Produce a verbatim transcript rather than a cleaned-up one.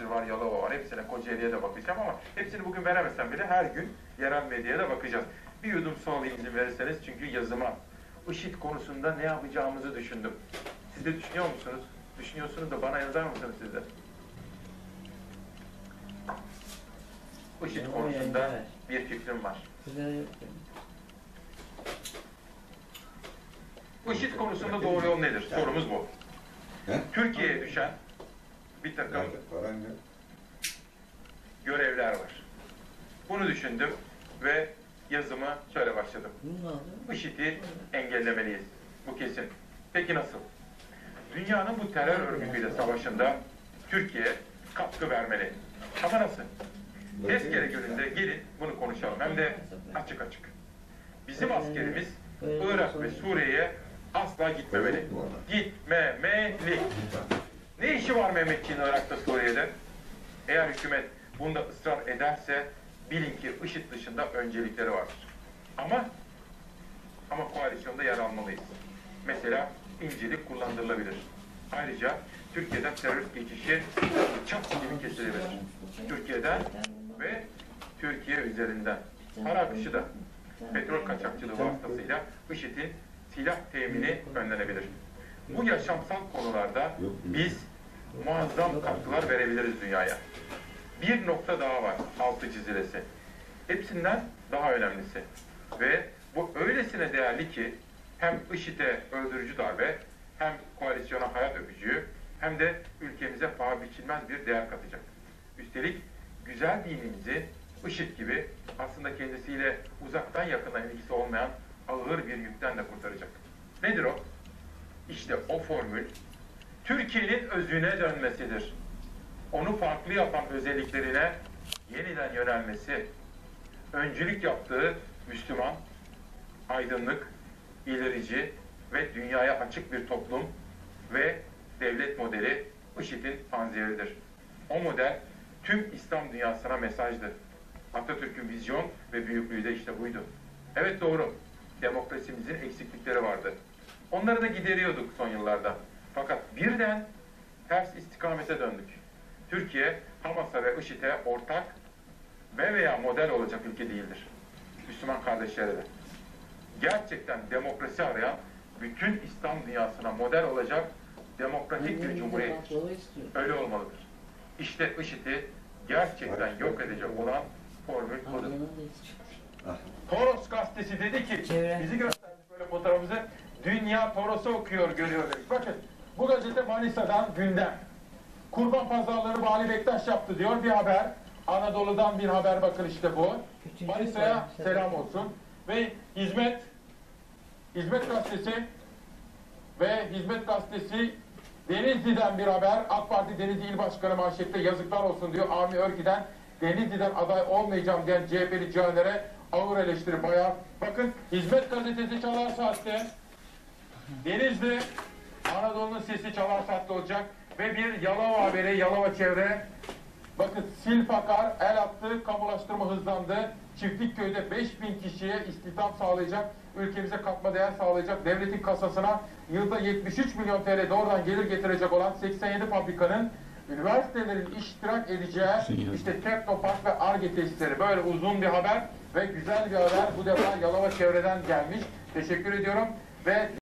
Diyarbakır var, Yalova var. Hepsine, Kocaeli'ye de bakacağım ama hepsini bugün veremesem bile her gün yerel medyaya da bakacağız. Bir yudum su alayım izin verirseniz çünkü yazıma IŞİD konusunda ne yapacağımızı düşündüm. Siz de düşünüyor musunuz? Düşünüyorsunuz da bana yazar mısınız siz de? IŞİD konusunda bir fikrim var. IŞİD konusunda doğru yol nedir? Sorumuz bu. Türkiye'ye düşen bir takım görevler var. Bunu düşündüm ve yazımı şöyle başladım. IŞİD'i engellemeliyiz. Bu kesin. Peki nasıl? Dünyanın bu terör örgütüyle savaşında Türkiye katkı vermeli. Ama nasıl? Tezkere gününde gelin bunu konuşalım. Hem de açık açık. Bizim askerimiz Irak ve Suriye'ye asla gitmemeli. Gitmemeli. Ne işi var Mehmetçiğin Irak'ta, Suriye'de? Eğer hükümet bunda ısrar ederse bilin ki IŞİD dışında öncelikleri vardır. Ama ama koalisyonda yer almalıyız. Mesela İncirlik kullandırılabilir. Ayrıca Türkiye'den terörist geçişi çat gibi kesilebilir. Türkiye'den ve Türkiye üzerinden. Para akışı da petrol kaçakçılığı vasıtasıyla IŞİD'in silah temini önlenebilir. Bu yaşamsal konularda biz muazzam katkılar verebiliriz dünyaya. Bir nokta daha var, altı çizilesi. Hepsinden daha önemlisi. Ve bu öylesine değerli ki hem IŞİD'e öldürücü darbe, hem koalisyona hayat öpücüğü, hem de ülkemize paha biçilmez bir değer katacak. Üstelik güzel dinimizi IŞİD gibi aslında kendisiyle uzaktan yakından ilgisi olmayan ağır bir yükten de kurtaracak. Nedir o? İşte o formül Türkiye'nin özüne dönmesidir. Onu farklı yapan özelliklerine yeniden yönelmesi, öncülük yaptığı Müslüman, aydınlık, ilerici ve dünyaya açık bir toplum ve devlet modeli IŞİD'in panzehiridir. O model tüm İslam dünyasına mesajdı. Atatürk'ün vizyon ve büyüklüğü de işte buydu. Evet doğru, demokrasimizin eksiklikleri vardı. Onları da gideriyorduk son yıllarda. Fakat birden ters istikamete döndük. Türkiye, Hamas'a ve IŞİD'e ortak ve veya model olacak ülke değildir. Müslüman kardeşlere de. Gerçekten demokrasi arayan bütün İslam dünyasına model olacak demokratik bir cumhuriyettir. Öyle olmalıdır. İşte IŞİD'i gerçekten yok edecek olan formül budur. Toros gazetesi dedi ki, bizi gösterdi böyle fotoğrafımızı, dünya Toros'u okuyor, görüyor demiş. Bakın, bu gazete Manisa'dan gündem. Kurban pazarları Vali Bektaş yaptı diyor bir haber. Anadolu'dan bir haber, bakın işte bu. Manisa'ya selam olsun. Ve Hizmet, Hizmet gazetesi ve Hizmet gazetesi Denizli'den bir haber. AK Parti Denizli İl Başkanı manşette yazıklar olsun diyor. Avni Örki'den Denizli'den aday olmayacağım diyen C H P'li Caner'e ağır eleştiri bayağı. Bakın Hizmet gazetesi Çalar Saat'te, Denizli, Anadolu'nun sesi Çalar Saat'te olacak ve bir Yalova haberi, Yalova çevre. Bakın Silfakar el attı, kamulaştırma hızlandı. Çiftlikköy'de beş bin kişiye istihdam sağlayacak, ülkemize katma değer sağlayacak, devletin kasasına yılda yetmiş üç milyon T L doğrudan gelir getirecek olan seksen yedi fabrikanın üniversitelerin iştirak edeceği işte Teknopark ve Ar-Ge tesisleri. Böyle uzun bir haber ve güzel bir haber. Bu defa Yalova çevreden gelmiş. Teşekkür ediyorum ve